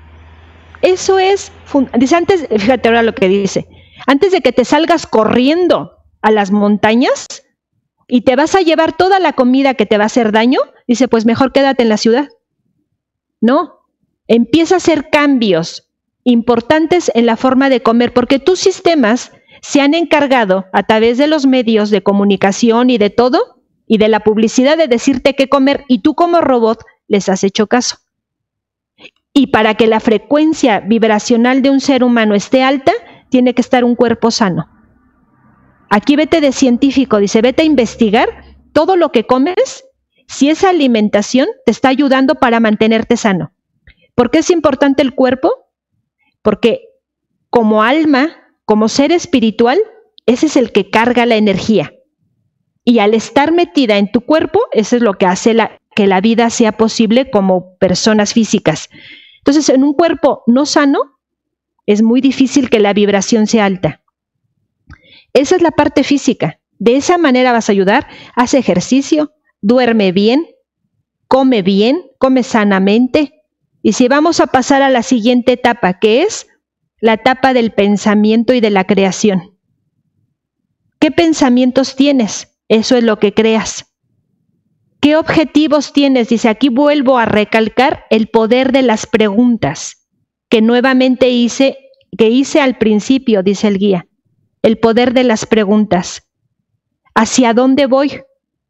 Eso es, dice antes, fíjate ahora lo que dice, antes de que te salgas corriendo a las montañas y te vas a llevar toda la comida que te va a hacer daño, dice, pues mejor quédate en la ciudad. No, empieza a hacer cambios importantes en la forma de comer, porque tus sistemas se han encargado a través de los medios de comunicación y de todo, y de la publicidad de decirte qué comer, y tú como robot les has hecho caso. Y para que la frecuencia vibracional de un ser humano esté alta, tiene que estar un cuerpo sano. Aquí vete de científico, dice, vete a investigar todo lo que comes, si esa alimentación te está ayudando para mantenerte sano. ¿Por qué es importante el cuerpo? Porque como alma, como ser espiritual, ese es el que carga la energía. Y al estar metida en tu cuerpo, eso es lo que hace la, que la vida sea posible como personas físicas. Entonces, en un cuerpo no sano, es muy difícil que la vibración sea alta. Esa es la parte física. De esa manera vas a ayudar. Haz ejercicio, duerme bien, come bien, come sanamente. Y si vamos a pasar a la siguiente etapa, que es la etapa del pensamiento y de la creación. ¿Qué pensamientos tienes? Eso es lo que creas. ¿Qué objetivos tienes? Dice, aquí vuelvo a recalcar el poder de las preguntas, que nuevamente hice, que hice al principio, dice el guía. El poder de las preguntas. ¿Hacia dónde voy?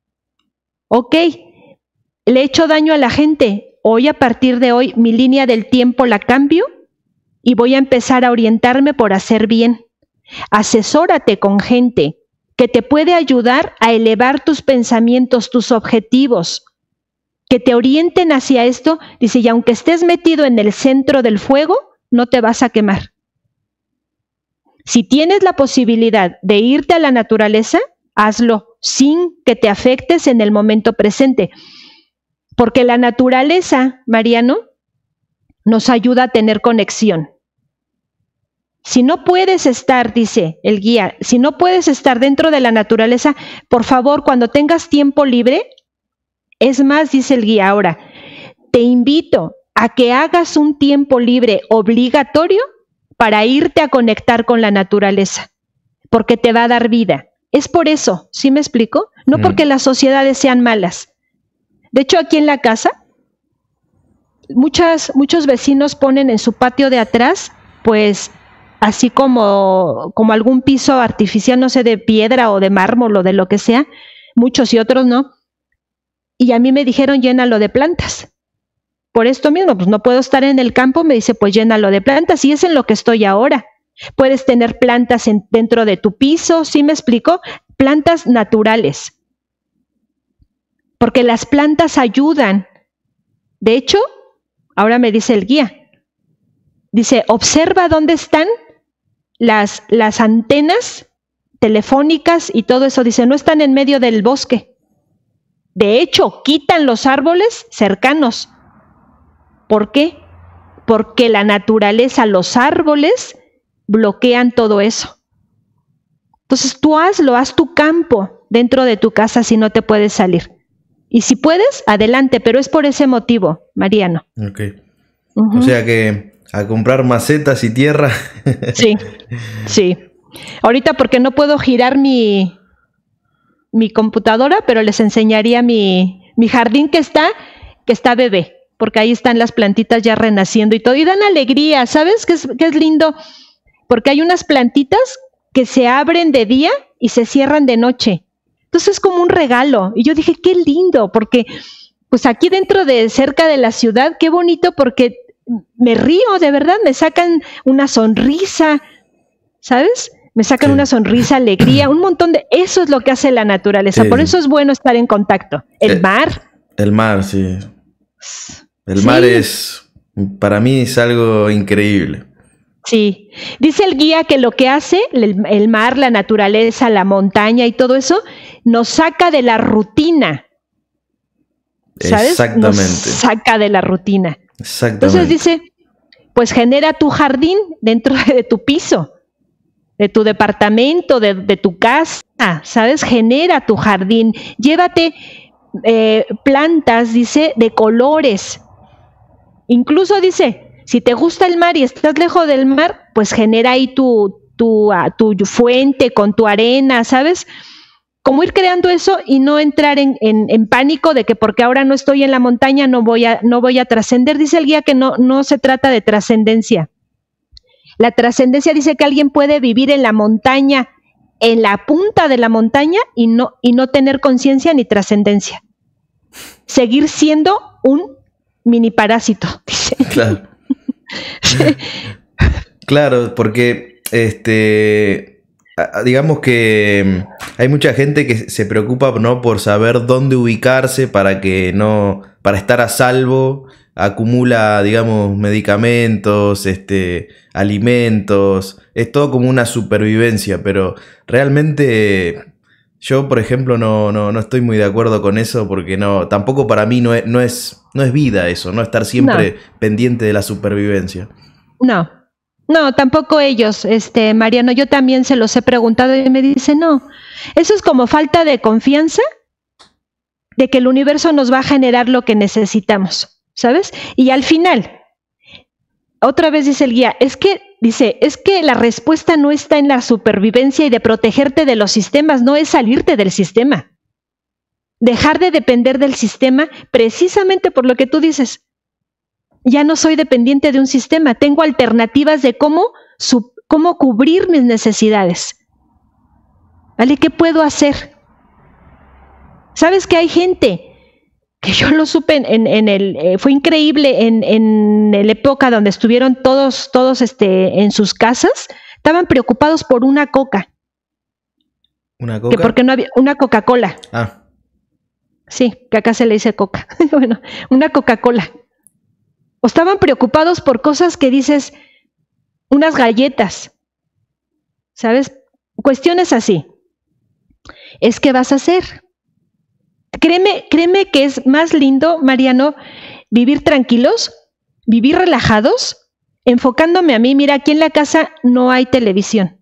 Ok, ¿le he hecho daño a la gente? Hoy, a partir de hoy, mi línea del tiempo la cambio y voy a empezar a orientarme por hacer bien. Asesórate con gente que te puede ayudar a elevar tus pensamientos, tus objetivos, que te orienten hacia esto. Dice, y aunque estés metido en el centro del fuego, no te vas a quemar. Si tienes la posibilidad de irte a la naturaleza, hazlo sin que te afectes en el momento presente. Porque la naturaleza, Mariano, nos ayuda a tener conexión. Si no puedes estar, dice el guía, si no puedes estar dentro de la naturaleza, por favor, cuando tengas tiempo libre, es más, dice el guía ahora, te invito a que hagas un tiempo libre obligatorio para irte a conectar con la naturaleza, porque te va a dar vida. Es por eso, ¿sí me explico? No mm. porque las sociedades sean malas. De hecho, aquí en la casa, muchas, muchos vecinos ponen en su patio de atrás, pues, así como, como algún piso artificial, no sé, de piedra o de mármol o de lo que sea, muchos y otros no. Y a mí me dijeron, llénalo de plantas, por esto mismo, pues no puedo estar en el campo, me dice, pues llénalo de plantas, y es en lo que estoy ahora. Puedes tener plantas en, dentro de tu piso, ¿sí me explico? Plantas naturales. Porque las plantas ayudan. De hecho, ahora me dice el guía, dice, observa dónde están las, las antenas telefónicas y todo eso. Dice, no están en medio del bosque. De hecho, quitan los árboles cercanos. ¿Por qué? Porque la naturaleza, los árboles, bloquean todo eso. Entonces tú hazlo, haz tu campo dentro de tu casa si no te puedes salir. Y si puedes, adelante, pero es por ese motivo, Mariano. Ok. Uh-huh. O sea que a comprar macetas y tierra. Sí, sí. Ahorita porque no puedo girar mi, mi computadora, pero les enseñaría mi, mi jardín que está, que está bebé, porque ahí están las plantitas ya renaciendo y todo, y dan alegría, ¿sabes? Que es, que es lindo, porque hay unas plantitas que se abren de día y se cierran de noche. Entonces es como un regalo. Y yo dije, qué lindo, porque pues aquí dentro de cerca de la ciudad, qué bonito, porque me río, de verdad, me sacan una sonrisa, ¿sabes? Me sacan sí. una sonrisa, alegría, un montón de... Eso es lo que hace la naturaleza, sí. Por eso es bueno estar en contacto. El eh, mar. El mar, sí. El sí. mar es, para mí es algo increíble. Sí, dice el guía que lo que hace el, el mar, la naturaleza, la montaña y todo eso, nos saca de la rutina, ¿sabes? Exactamente. Nos saca de la rutina. Exactamente. Entonces dice, pues genera tu jardín dentro de tu piso, de tu departamento, de, de tu casa, ¿sabes? Genera tu jardín, llévate eh, plantas, dice, de colores. Incluso dice, si te gusta el mar y estás lejos del mar, pues genera ahí tu, tu, uh, tu fuente con tu arena, ¿sabes? Como ir creando eso y no entrar en, en, en pánico de que porque ahora no estoy en la montaña no voy a, no voy a trascender. Dice el guía que no, no se trata de trascendencia. La trascendencia dice que alguien puede vivir en la montaña, en la punta de la montaña y no, y no tener conciencia ni trascendencia. Seguir siendo un mini parásito, dice. Claro. Claro, porque este, digamos que hay mucha gente que se preocupa, ¿no?, por saber dónde ubicarse para que no, para estar a salvo, acumula, digamos, medicamentos, este, alimentos, es todo como una supervivencia, pero realmente yo, por ejemplo, no, no, no estoy muy de acuerdo con eso, porque no, tampoco para mí no es, no es, no es vida eso, no estar siempre no. pendiente de la supervivencia. No, no, tampoco ellos, este, Mariano, yo también se los he preguntado y me dicen, no, eso es como falta de confianza de que el universo nos va a generar lo que necesitamos, ¿sabes? Y al final, otra vez dice el guía, es que, dice, es que la respuesta no está en la supervivencia y de protegerte de los sistemas, no es salirte del sistema. Dejar de depender del sistema precisamente por lo que tú dices. Ya no soy dependiente de un sistema, tengo alternativas de cómo, sub, cómo cubrir mis necesidades. ¿Vale? ¿Qué puedo hacer? ¿Sabes que hay gente que yo lo supe en, en, en el, eh, fue increíble en, en la época donde estuvieron todos, todos este, en sus casas, estaban preocupados por una coca. ¿Una coca? Que porque no había, una Coca-Cola. Ah. Sí, que acá se le dice coca. Bueno, una Coca-Cola. O estaban preocupados por cosas que dices, unas galletas, ¿sabes? Cuestiones así. Es que vas a hacer. Créeme, créeme que es más lindo, Mariano, vivir tranquilos, vivir relajados, enfocándome a mí. Mira, aquí en la casa no hay televisión.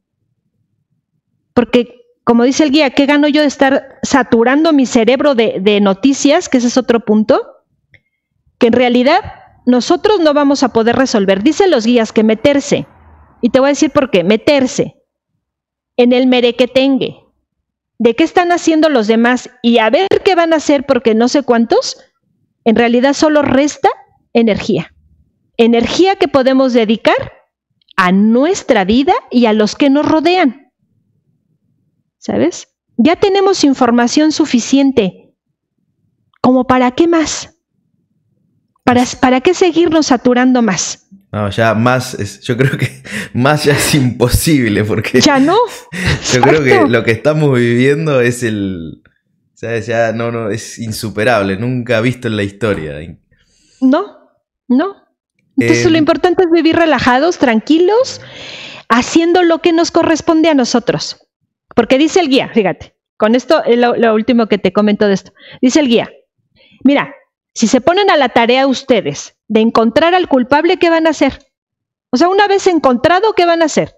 Porque, como dice el guía, ¿qué gano yo de estar saturando mi cerebro de, de noticias? Que ese es otro punto. Que en realidad nosotros no vamos a poder resolver. Dicen los guías que meterse, y te voy a decir por qué, meterse en el merequetengue de qué están haciendo los demás y a ver qué van a hacer porque no sé cuántos, en realidad solo resta energía. Energía que podemos dedicar a nuestra vida y a los que nos rodean. ¿Sabes? Ya tenemos información suficiente. ¿Como para qué más? ¿Para, ¿Para qué seguirnos saturando más? No, ya más, es, yo creo que más ya es imposible, porque... Ya no. Yo creo que lo que estamos viviendo es el... ¿Sabes? Ya no, no, es insuperable, nunca visto en la historia. No, no. Entonces eh, lo importante es vivir relajados, tranquilos, haciendo lo que nos corresponde a nosotros. Porque dice el guía, fíjate, con esto es lo, lo último que te comento de esto. Dice el guía, mira, si se ponen a la tarea ustedes de encontrar al culpable, ¿qué van a hacer? O sea, una vez encontrado, ¿qué van a hacer?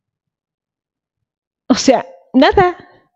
O sea, nada.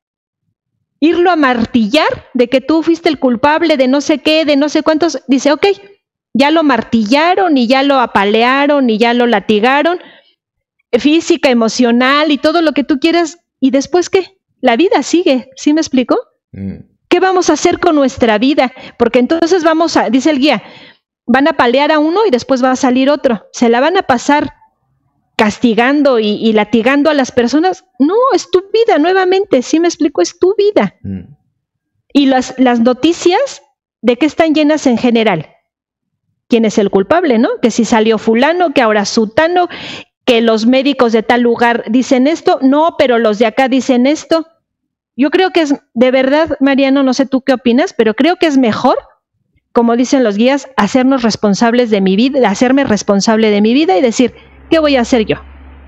Irlo a martillar de que tú fuiste el culpable de no sé qué, de no sé cuántos. Dice, ok, ya lo martillaron y ya lo apalearon y ya lo latigaron, física, emocional y todo lo que tú quieras. ¿Y después qué? La vida sigue, ¿sí me explico? Mm. ¿Qué vamos a hacer con nuestra vida? Porque entonces vamos a, dice el guía, van a apalear a uno y después va a salir otro. ¿Se la van a pasar castigando y, y latigando a las personas? No, es tu vida nuevamente, ¿sí me explico? Es tu vida. Mm. Y las, las noticias, ¿de qué están llenas en general? ¿Quién es el culpable, no? Que si salió fulano, que ahora sutano, que los médicos de tal lugar dicen esto, no, pero los de acá dicen esto. Yo creo que es, de verdad, Mariano, no sé tú qué opinas, pero creo que es mejor, como dicen los guías, hacernos responsables de mi vida, hacerme responsable de mi vida y decir, ¿qué voy a hacer yo?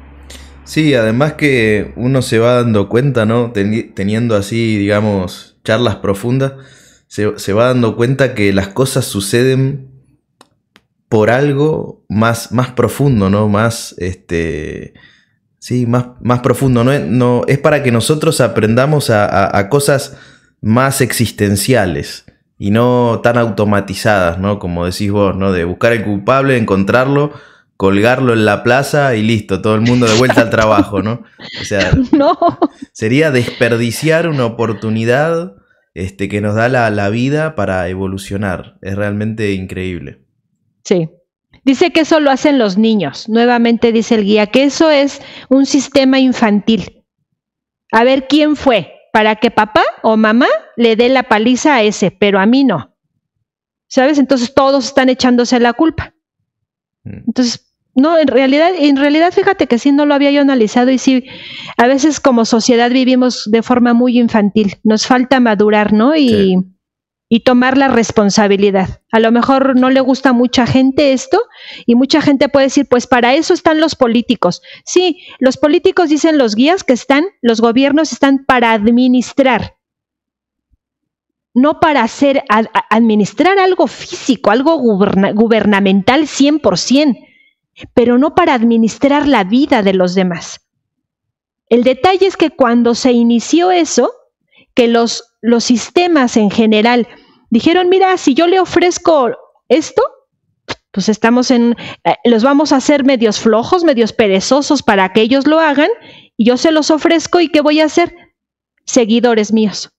Sí, además que uno se va dando cuenta, ¿no? Ten, teniendo así, digamos, charlas profundas, se, se va dando cuenta que las cosas suceden por algo más, más profundo, ¿no? Más, este... Sí, más, más profundo, ¿no? No, es para que nosotros aprendamos a, a, a cosas más existenciales y no tan automatizadas, ¿no? Como decís vos, ¿no? De buscar el culpable, encontrarlo, colgarlo en la plaza y listo, todo el mundo de vuelta al trabajo, ¿no? O sea, no. Sería desperdiciar una oportunidad este, que nos da la, la vida para evolucionar. Es realmente increíble. Sí. Dice que eso lo hacen los niños. Nuevamente dice el guía que eso es un sistema infantil. A ver quién fue, para que papá o mamá le dé la paliza a ese, pero a mí no. ¿Sabes? Entonces todos están echándose la culpa. Entonces, no, en realidad, en realidad fíjate que sí no lo había yo analizado y sí, a veces como sociedad vivimos de forma muy infantil. Nos falta madurar, ¿no? Y... Sí. Y tomar la responsabilidad. A lo mejor no le gusta a mucha gente esto y mucha gente puede decir, pues para eso están los políticos. Sí, los políticos dicen los guías que están, los gobiernos están para administrar, no para hacer, a, a administrar algo físico, algo guberna, gubernamental cien por ciento, pero no para administrar la vida de los demás. El detalle es que cuando se inició eso, que los los sistemas en general dijeron, mira, si yo le ofrezco esto, pues estamos en, eh, los vamos a hacer medios flojos, medios perezosos para que ellos lo hagan, y yo se los ofrezco, ¿y qué voy a hacer? Seguidores míos.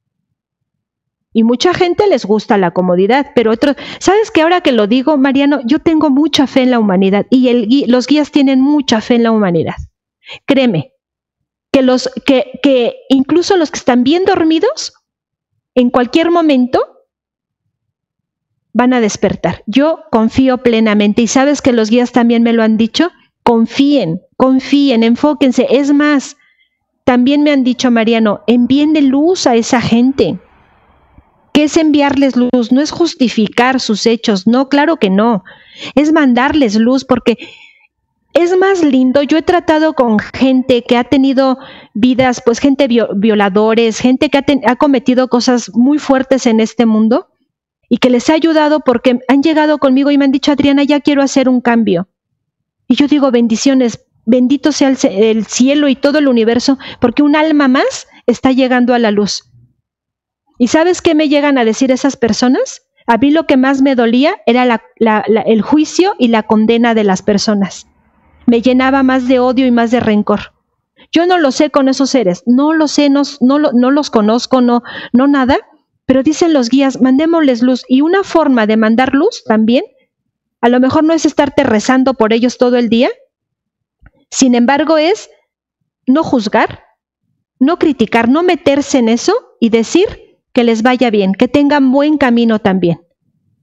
Y mucha gente les gusta la comodidad, pero otros, ¿sabes qué? Ahora que lo digo, Mariano, yo tengo mucha fe en la humanidad, y el, los guías tienen mucha fe en la humanidad. Créeme. Que, los, que, que incluso los que están bien dormidos, en cualquier momento van a despertar. Yo confío plenamente y sabes que los guías también me lo han dicho, confíen, confíen, enfóquense. Es más, también me han dicho, Mariano, envíenle luz a esa gente. ¿Qué es enviarles luz? No es justificar sus hechos, no, claro que no. Es mandarles luz porque... Es más lindo, yo he tratado con gente que ha tenido vidas, pues gente violadores, gente que ha, ten, ha cometido cosas muy fuertes en este mundo y que les ha ayudado porque han llegado conmigo y me han dicho, Adriana, ya quiero hacer un cambio. Y yo digo, bendiciones, bendito sea el, el cielo y todo el universo, porque un alma más está llegando a la luz. ¿Y sabes qué me llegan a decir esas personas? A mí lo que más me dolía era la, la, la, el juicio y la condena de las personas. Me llenaba más de odio y más de rencor. Yo no lo sé con esos seres, no lo sé, no, no, no los conozco, no, no nada, pero dicen los guías, mandémosles luz. Y una forma de mandar luz también, a lo mejor no es estarte rezando por ellos todo el día, sin embargo es no juzgar, no criticar, no meterse en eso y decir que les vaya bien, que tengan buen camino también.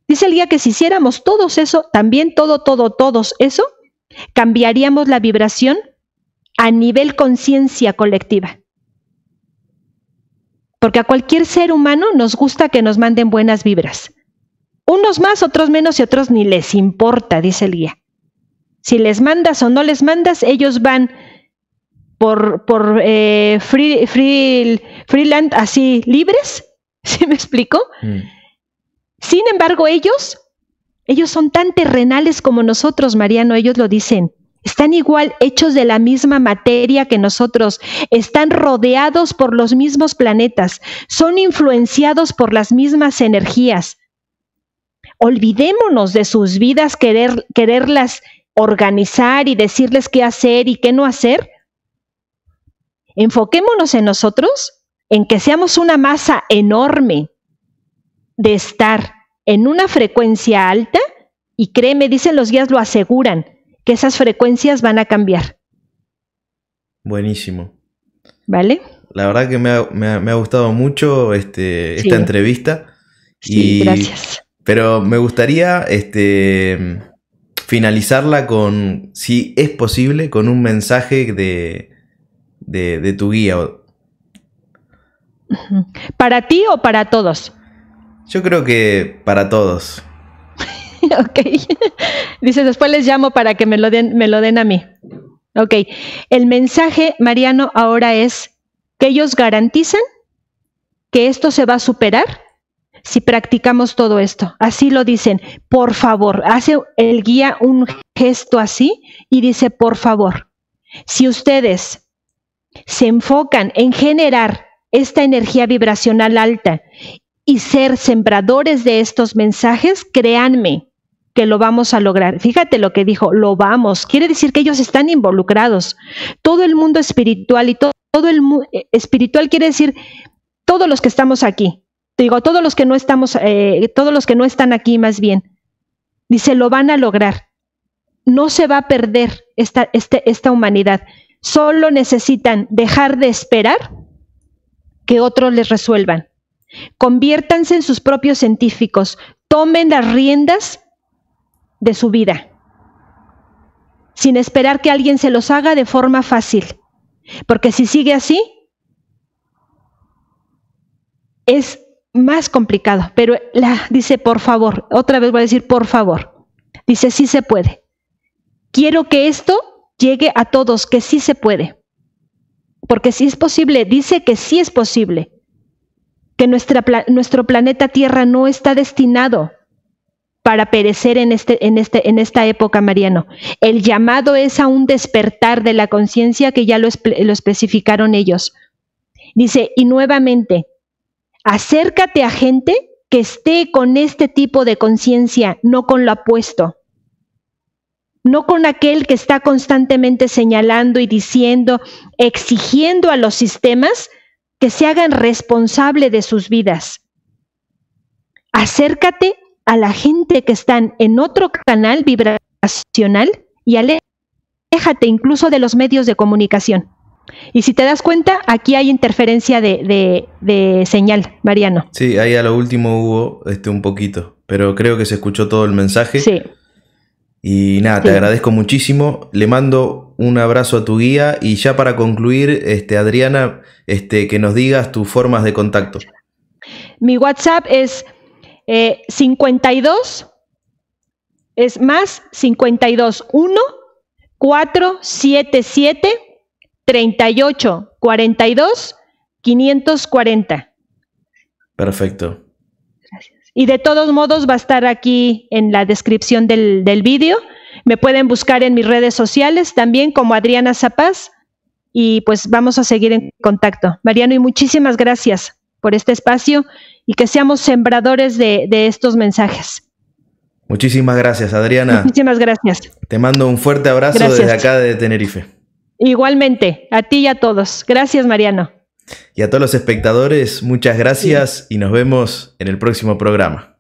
Dice el guía que si hiciéramos todos eso, también todo, todo, todos eso, cambiaríamos la vibración a nivel conciencia colectiva. Porque a cualquier ser humano nos gusta que nos manden buenas vibras. Unos más, otros menos y otros ni les importa, dice el guía. Si les mandas o no les mandas, ellos van por, por eh, free, free, freeland así libres, ¿sí me explico? Mm. Sin embargo, ellos, ellos son tan terrenales como nosotros, Mariano, ellos lo dicen. Están igual hechos de la misma materia que nosotros, están rodeados por los mismos planetas, son influenciados por las mismas energías. Olvidémonos de sus vidas, querer, quererlas organizar y decirles qué hacer y qué no hacer. Enfoquémonos en nosotros, en que seamos una masa enorme de estar en una frecuencia alta, y créeme, dicen los guías, lo aseguran, que esas frecuencias van a cambiar. Buenísimo. ¿Vale? La verdad que me ha, me ha, me ha gustado mucho este, esta sí. entrevista. Sí, y, gracias. Pero me gustaría este, finalizarla con, si es posible, con un mensaje de, de, de tu guía. ¿Para ti o para todos? Yo creo que para todos. Ok. Dice, después les llamo para que me lo den, me lo den a mí. Ok. El mensaje, Mariano, ahora es que ellos garantizan que esto se va a superar si practicamos todo esto. Así lo dicen. Por favor, hace el guía un gesto así y dice, por favor, si ustedes se enfocan en generar esta energía vibracional alta y ser sembradores de estos mensajes, créanme que lo vamos a lograr. Fíjate lo que dijo, lo vamos. Quiere decir que ellos están involucrados. Todo el mundo espiritual y todo, todo el mundo espiritual quiere decir todos los que estamos aquí. Digo, todos los que no estamos, eh, todos los que no están aquí más bien. Dice, lo van a lograr. No se va a perder esta, este, esta humanidad. Solo necesitan dejar de esperar que otros les resuelvan. Conviértanse en sus propios científicos. Tomen las riendas de su vida, sin esperar que alguien se los haga de forma fácil, porque si sigue así, es más complicado, pero la, dice, por favor, otra vez voy a decir, por favor, dice, sí se puede. Quiero que esto llegue a todos, que sí se puede, porque sí es posible, dice que sí es posible, que nuestra, nuestro planeta Tierra no está destinado para perecer en, este, en, este, en esta época, Mariano. El llamado es a un despertar de la conciencia que ya lo, lo especificaron ellos. Dice, y nuevamente, acércate a gente que esté con este tipo de conciencia, no con lo opuesto. No con aquel que está constantemente señalando y diciendo, exigiendo a los sistemas que se hagan responsable de sus vidas. Acércate a la gente que están en otro canal vibracional y aléjate incluso de los medios de comunicación. Y si te das cuenta, aquí hay interferencia de, de, de señal, Mariano. Sí, ahí a lo último hubo este, un poquito, pero creo que se escuchó todo el mensaje. Sí. Y nada, te sí. agradezco muchísimo. Le mando un abrazo a tu guía y ya para concluir, este, Adriana, este, que nos digas tus formas de contacto. Mi WhatsApp es eh, cincuenta y dos, es más cincuenta y dos, uno, cuatro siete siete, treinta y ocho, cuarenta y dos, quinientos cuarenta. Perfecto. Gracias. Y de todos modos va a estar aquí en la descripción del, del vídeo. Me pueden buscar en mis redes sociales también como Adriana Zapaz y pues vamos a seguir en contacto. Mariano, y muchísimas gracias por este espacio y que seamos sembradores de, de estos mensajes. Muchísimas gracias, Adriana. Muchísimas gracias. Te mando un fuerte abrazo gracias. Desde acá de Tenerife. Igualmente, a ti y a todos. Gracias, Mariano. Y a todos los espectadores, muchas gracias sí. y nos vemos en el próximo programa.